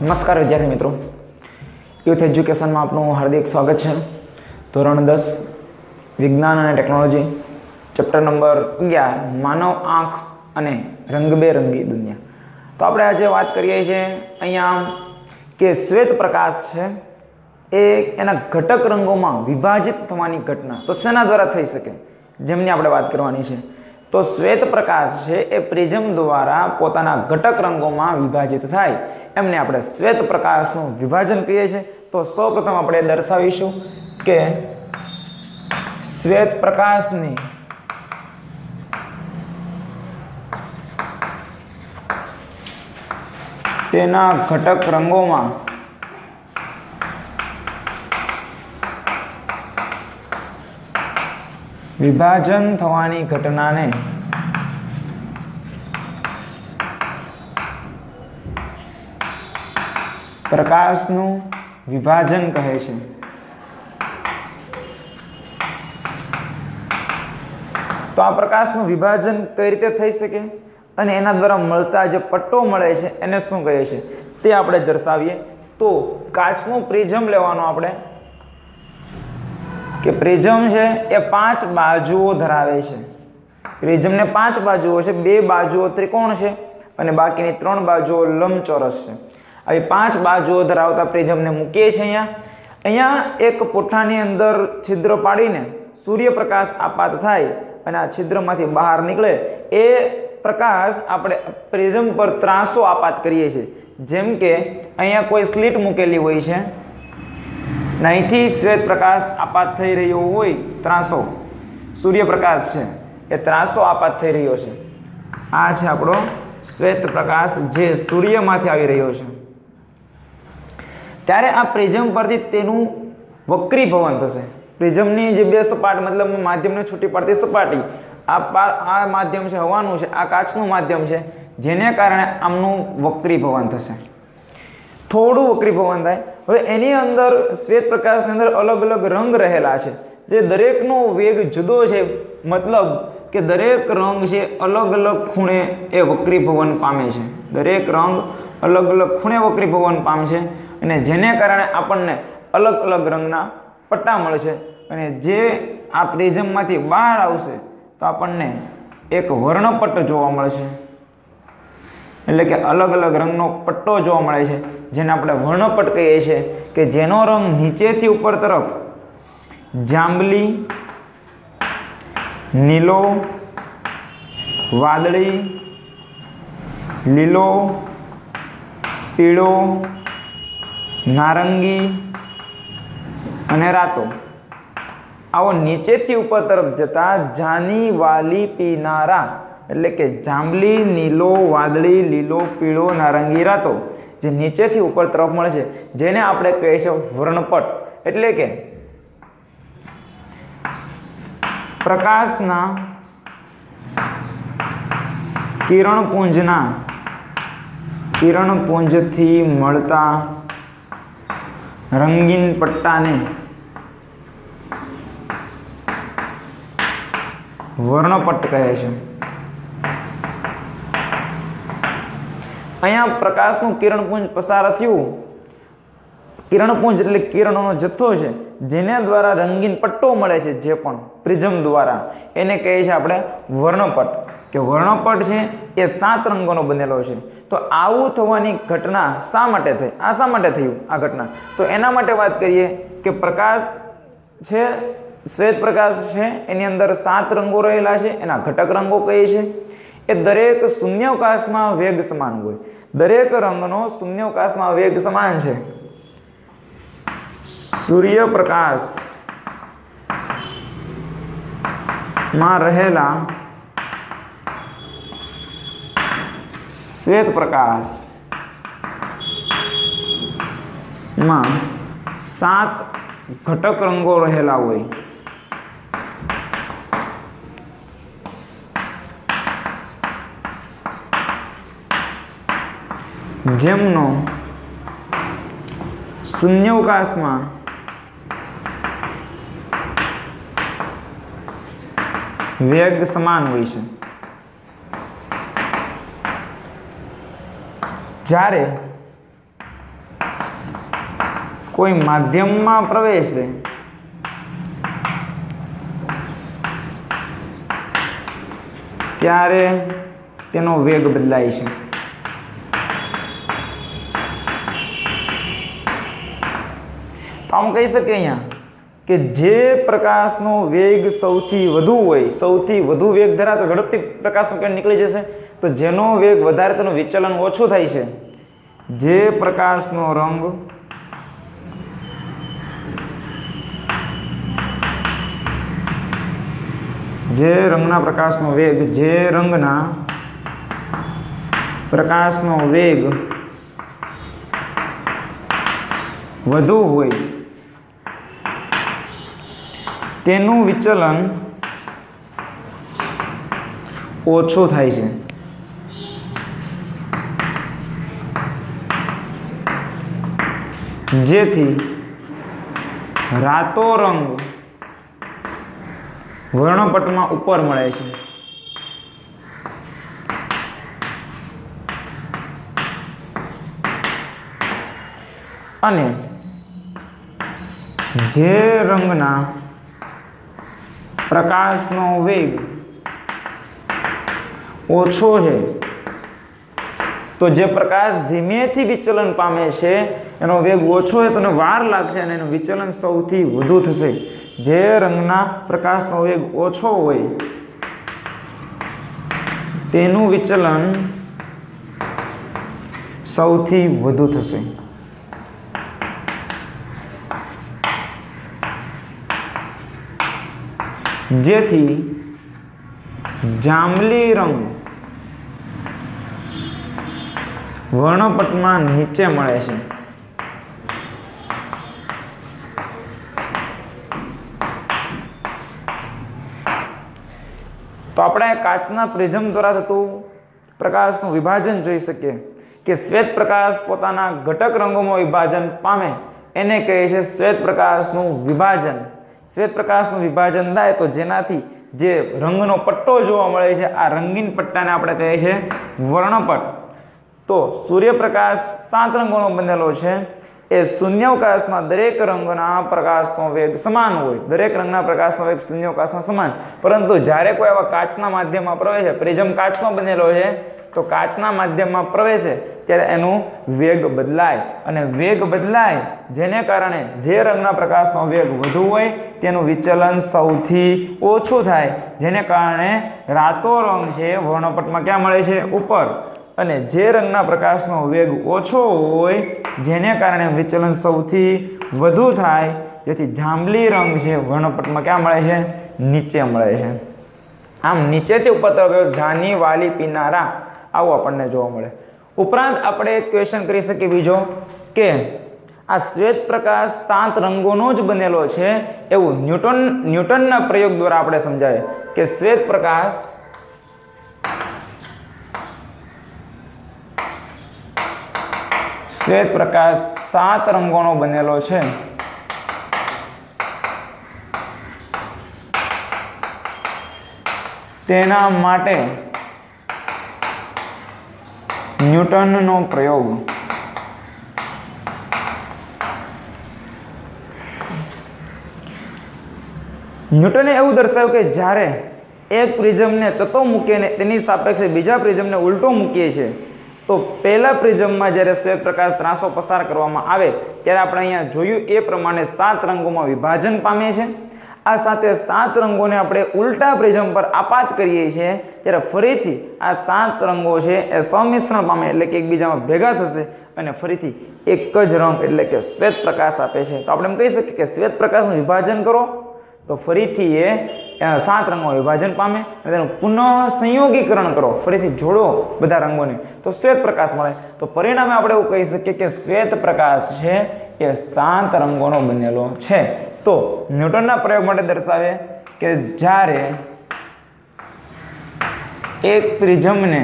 नमस्कार विद्यार्थी मित्रों, यूथ एज्युकेशन में आपનું हार्दिक स्वागत है। ધોરણ 10 विज्ञान और टेक्नोलॉजी चैप्टर नंबर 11 मानव आँख અને રંગબેરંગી દુનિયા। તો આપણે આજે વાત કરીએ છીએ અહીંયા કે શ્વેત પ્રકાશ છે એ એના ઘટક રંગોમાં વિભાજિત થવાની ઘટના તો શેના દ્વારા થઈ શકે, જેમની આપણે વાત કરવાની છે। તો શ્વેત પ્રકાશ છે એ પ્રિઝમ દ્વારા પોતાના ઘટક રંગોમાં વિભાજિત થાય એમને આપણે શ્વેત પ્રકાશનું વિભાજન કહીએ છીએ। તો સૌપ્રથમ આપણે દર્શાવીશું કે શ્વેત પ્રકાશની તેના ઘટક રંગોમાં વિભાજન થવાની ઘટનાને પ્રકાશનું વિભાજન કહે છે। તો આ પ્રકાશનું વિભાજન કઈ રીતે થઈ શકે અને એના દ્વારા મળતા જે પટ્ટો મળે છે એને શું કહે છે તે આપણે દર્શાવીએ। તો કાચનું પ્રિઝમ લેવાનો આપણે કે પ્રિઝમ છે એ 5 બાજુઓ ધરાવે છે। પ્રિઝમને 5 બાજુઓ છે, 2 બાજુઓ ત્રિકોણ છે અને બાકીની 3 બાજુઓ લંબચોરસ છે। આવી 5 બાજુઓ ધરાવતા પ્રિઝમને મૂકીએ છીએ। અહીંયા એક પુઠ્ઠાની અંદર છિદ્ર પાડીને સૂર્યપ્રકાશ આપાત થાય અને આ છિદ્રમાંથી બહાર નીકળે એ પ્રકાશ આપણે પ્રિઝમ પર ત્રાંસો આપાત કરીએ છીએ। જેમ કે અહીંયા કોઈ સ્લિટ મૂકેલી હોય છે, અહીંથી શ્વેત પ્રકાશ આપાત થઈ રહ્યો હોય, ત્રાંસો સૂર્યપ્રકાશ છે એ ત્રાંસો આપાત થઈ રહ્યો છે। આ છે આપણો શ્વેત પ્રકાશ જે સૂર્યમાંથી આવી રહ્યો છે। ત્યારે આ પ્રિઝમ પરથી તેનું વક્રીભવન થશે। પ્રિઝમની જે બે સપાટ મતલબ માધ્યમને છૂટી પડતી સપાટી, આ માધ્યમ છે હવાનું છે, આ કાચનું માધ્યમ છે, જેને કારણે આમનું વક્રીભવન થશે, થોડું વક્રીભવન થાય। હવે એની અંદર શ્વેત પ્રકાશની અંદર અલગ અલગ રંગ રહેલા છે, જે દરેકનો વેગ જુદો છે, મતલબ કે દરેક રંગ છે અલગ અલગ ખૂણે એ વક્રીભવન પામે છે। દરેક રંગ અલગ અલગ ખૂણે વક્રીભવન પામશે અને જેને કારણે આપણને અલગ અલગ રંગના પટ્ટા મળશે અને જે આ પ્રિઝમમાંથી બહાર આવશે તો આપણને એક વર્ણપટ્ટ જોવા મળશે, એટલે કે અલગ અલગ રંગનો પટ્ટો જોવા મળે છે, જેને આપણે વર્ણપટ્ટ કહીએ છીએ, કે જેનો રંગ નીચેથી ઉપર તરફ જાંબલી, નીલો, વાદળી, લીલો, પીળો, નારંગી અને રાતો આવો નીચેથી ઉપર તરફ જતા જાની, વાલી, પીનારા, એટલે કે જાંબલી, નીલો, વાદળી, લીલો, પીળો, નારંગી, રાતો જે નીચેથી ઉપર તરફ મળે છે, જેને આપણે કહીએ છીએ વર્ણપટ। એટલે કે પ્રકાશના કિરણપુંજથી મળતા રંગીન પટ્ટાને વર્ણપટ્ટ કહે છે। અહીંયા પ્રકાશનું કિરણપુંજ પસાર થયું, કિરણપુંજ એટલે કિરણોનો જથ્થો છે, જેને દ્વારા રંગીન પટ્ટો મળે છે, જે પણ પ્રિઝમ દ્વારા, એને કહે છે આપણે વર્ણપટ્ટ। કે વર્ણપટ્ટ છે એ 7 રંગોનો બનેલો છે। તો આવું થવાની ઘટના શા માટે થઈ, આ શા માટે થયું આ ઘટના? તો એના માટે વાત કરીએ કે પ્રકાશ છે, શ્વેત પ્રકાશ છે, એની અંદર 7 રંગો રહેલા છે, એના ઘટક રંગો કહીએ છીએ। એ દરેક શૂન્યાવકાશમાં વેગ સમાન હોય, દરેક રંગનો શૂન્યાવકાશમાં વેગ સમાન છે। સૂર્યપ્રકાશમાં રહેલા શ્વેત પ્રકાશમાં 7 ઘટક રંગો રહેલા હોય, જેમનો શૂન્યાવકાશમાં વેગ સમાન હોય છે। જ્યારે કોઈ માધ્યમમાં પ્રવેશે ત્યારે તેનો વેગ બદલાય છે. તો આમ કહી શકીએ અહીંયા કે જે પ્રકાશનો વેગ સૌથી વધુ હોય, સૌથી વધુ વેગ ધરાવતો ઝડપથી પ્રકાશનો કિરણ નીકળી જશે, તો જેનો વેગ વધારે તેનું વિચલન ઓછું થાય છે. જે પ્રકાશનો રંગ જે રંગના પ્રકાશનો વેગ જે રંગના પ્રકાશનો વેગ વધુ હોય તેનું વિચલન ઓછું થાય છે. જેથી રાતો રંગ વર્ણપટમાં ઉપર મળે છે. અને જે રંગના પ્રકાશનો વેગ ઓછો છે, તો જે પ્રકાશ ધીમેથી વિચલન પામે છે એનો વેગ ઓછો છે તો એને વાર લાગશે અને એનું વિચલન સૌથી વધુ થશે. જે રંગના પ્રકાશનો વેગ ઓછો હોય તેનું વિચલન સૌથી વધુ થશે. જેથી જાંબલી રંગ વર્ણપટમાં નીચે મળે છે. તો આપણે કાચના પ્રિઝમ દ્વારા થતું પ્રકાશનું વિભાજન જોઈ શકીએ કે શ્વેત પ્રકાશ પોતાના ઘટક રંગોમાં વિભાજન પામે એને કહે છે શ્વેત પ્રકાશનું વિભાજન. શ્વેત પ્રકાશનું વિભાજન થાય તો જેનાથી જે રંગનો પટ્ટો જોવા મળે છે આ રંગીન પટ્ટાને આપણે કહીએ છીએ વર્ણપટ. તો સૂર્યપ્રકાશ 7 રંગોનો બનેલો છે. એ શૂન્યાવકાશમાં દરેક રંગના પ્રકાશનો વેગ સમાન હોય, દરેક રંગના પ્રકાશનો વેગ શૂન્યાવકાશમાં સમાન. પરંતુ જ્યારે કોઈ આવા કાચના માધ્યમમાં પ્રવેશે, પ્રિઝમ કાચનો બનેલો છે, તો કાચના માધ્યમમાં પ્રવેશે ત્યારે એનું વેગ બદલાય અને વેગ બદલાય જેને કારણે જે રંગના પ્રકાશનો વેગ વધુ હોય તેનું વિચલન સૌથી ઓછું થાય, જેને કારણે રાતો રંગ છે વર્ણપટમાં ક્યાં મળે છે? ઉપર. અને જે રંગના પ્રકાશનો વેગ ઓછો હોય જેને કારણે વિચલન સૌથી વધુ થાય, જેથી જાંબલી રંગ છે વર્ણપટમાં ક્યાં મળે છે? નીચે મળે છે. આમ નીચેથી ઉપર તરફ જાની વાલી પીનારા આવું આપણને જોવા મળે. ઉપરાંત આપણે એક ક્વેશ્ચન કરી શકીએ બીજો કે આ શ્વેત પ્રકાશ 7 રંગોનો જ બનેલો છે એવું ન્યૂટનના પ્રયોગ દ્વારા આપણે સમજાય કે શ્વેત પ્રકાશ શ્વેત પ્રકાશ 7 રંગોનો બનેલો છે. તેના માટે ન્યૂટનનો પ્રયોગ. ન્યૂટને એવું દર્શાવ્યું કે જ્યારે એક પ્રિઝમને ચતો મૂકીએ ને તેની સાપેક્ષે બીજા પ્રિઝમને ઉલટો મૂકીએ છીએ તો પહેલા પ્રિઝમમાં જ્યારે શ્વેત પ્રકાશ ત્રાંસો પસાર કરવામાં આવે ત્યારે આપણે અહીંયા જોયું એ પ્રમાણે 7 રંગોમાં વિભાજન પામે છે. આ સાથે 7 રંગોને આપણે ઉલટા પ્રિઝમ પર આપાત કરીએ છીએ ત્યારે ફરીથી આ 7 રંગો છે એ સંમિશ્રણ પામે એટલે કે એકબીજામાં ભેગા થશે અને ફરીથી એક જ રંગ એટલે કે શ્વેત પ્રકાશ આપે છે. તો આપણે એમ કહી શકીએ કે શ્વેત પ્રકાશનું વિભાજન કરો તો ફરીથી એ 7 રંગોમાં વિભાજન પામે અને તેનું પુનઃ સંયોગીકરણ કરો, ફરીથી જોડો બધા રંગોને તો શ્વેત પ્રકાશ મળે. તો પરિણામે આપણે એવું કહી શકીએ કે શ્વેત પ્રકાશ છે એ 7 રંગોનો બનેલો છે. તો ન્યૂટનના પ્રયોગ માટે દર્શાવે કે જ્યારે એક પ્રિઝમને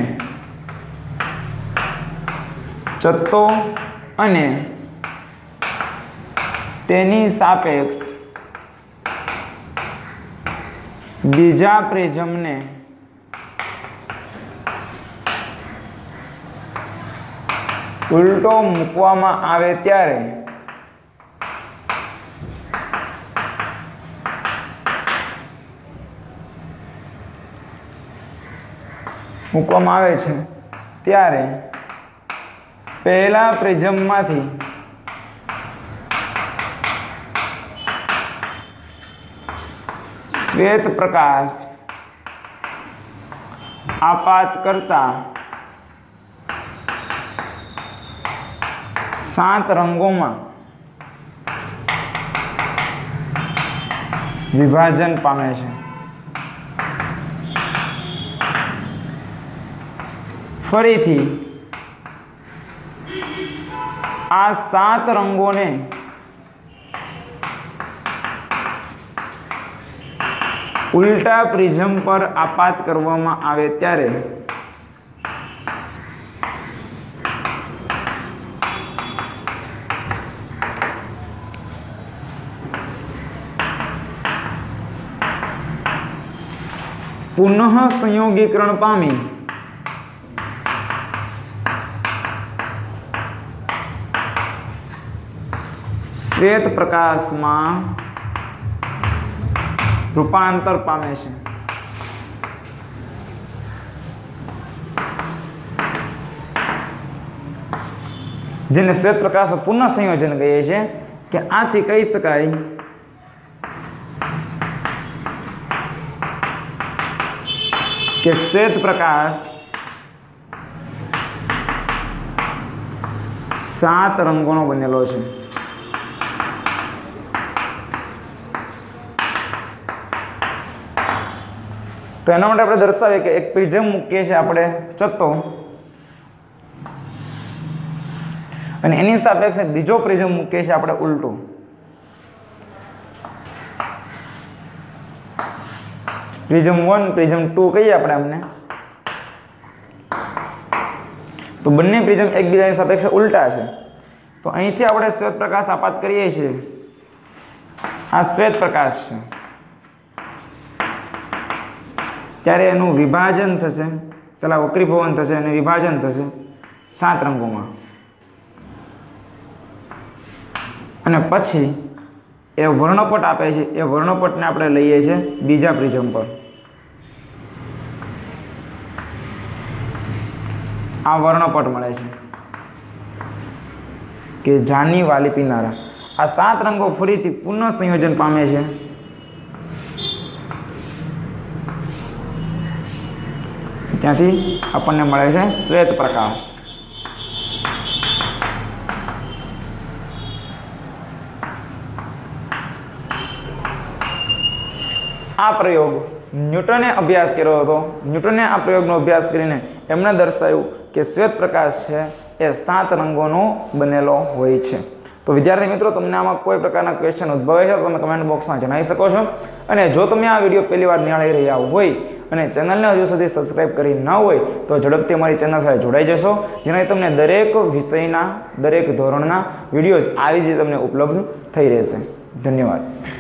ચત્તો અને તેની સાપેક્ષ બીજા પ્રિઝમને ઉલટો મૂકવામાં આવે ત્યારે મૂકવામાં આવે છે ત્યારે પહેલા પ્રિઝમમાંથી શ્વેત પ્રકાશ આપાત કરતા 7 રંગોમાં વિભાજન પામે છે। ફરીથી આ 7 રંગોને ઉલ્ટા પ્રિઝમ પર આપાત કરવામાં આવે ત્યારે પુનઃ સંયોગીકરણ પામી શ્વેત પ્રકાશમાં રૂપાંતર પામે છે। જેને શ્વેત પ્રકાશનું પુનઃ સંયોજન કહીએ છીએ કે આથી કહી શકાય કે શ્વેત પ્રકાશ 7 રંગોનો બનેલો છે। તો એના માટે આપણે દર્શાવીએ કે એક પ્રિઝમ મૂકીએ છીએ આપણે ચત્તો અને એની સાપેક્ષે બીજો પ્રિઝમ મૂકીએ છીએ આપણે ઉલટું। પ્રિઝમ 1 પ્રિઝમ 2 કહીએ આપણે એમને। તો બંને પ્રિઝમ એકબીજાની સાપેક્ષે ઉલટા છે। તો અહીંથી આપણે શ્વેત પ્રકાશ આપાત કરીએ છીએ। આ શ્વેત પ્રકાશ છે ત્યારે એનું વિભાજન થશે, પેલા વક્રીભવન થશે અને વિભાજન થશે 7 રંગોમાં અને પછી એ વર્ણપટ આપે છે। એ વર્ણપટને આપણે લઈએ છીએ બીજા પ્રિઝમ પર। આ વર્ણપટ મળે છે કે જાની વાલી પીનારા। આ 7 રંગો ફરીથી પુનઃ સંયોજન પામે છે ત્યાંથી આપણને મળે છે શ્વેત પ્રકાશ। આ પ્રયોગ ન્યૂટને અભ્યાસ કર્યો હતો। ન્યૂટને આ પ્રયોગનો અભ્યાસ કરીને એમણે દર્શાવ્યું કે શ્વેત પ્રકાશ છે એ 7 રંગોનો બનેલો હોય છે। તો વિદ્યાર્થી મિત્રો, તમને આમાં કોઈ પ્રકારના ક્વેશ્ચન ઉદ્ભવે છે તો તમે કમેન્ટ બોક્સમાં જણાવી શકો છો। અને જો તમે આ વિડીયો પહેલી વાર નિહાળી રહ્યા હોય અને ચેનલને હજુ સુધી સબસ્ક્રાઇબ કરી ન હોય તો ઝડપથી અમારી ચેનલ સાથે જોડાઈ જશો, જેનાથી તમને દરેક વિષયના દરેક ધોરણના વિડીયોઝ આવી જ તમને ઉપલબ્ધ થઈ રહેશે। ધન્યવાદ।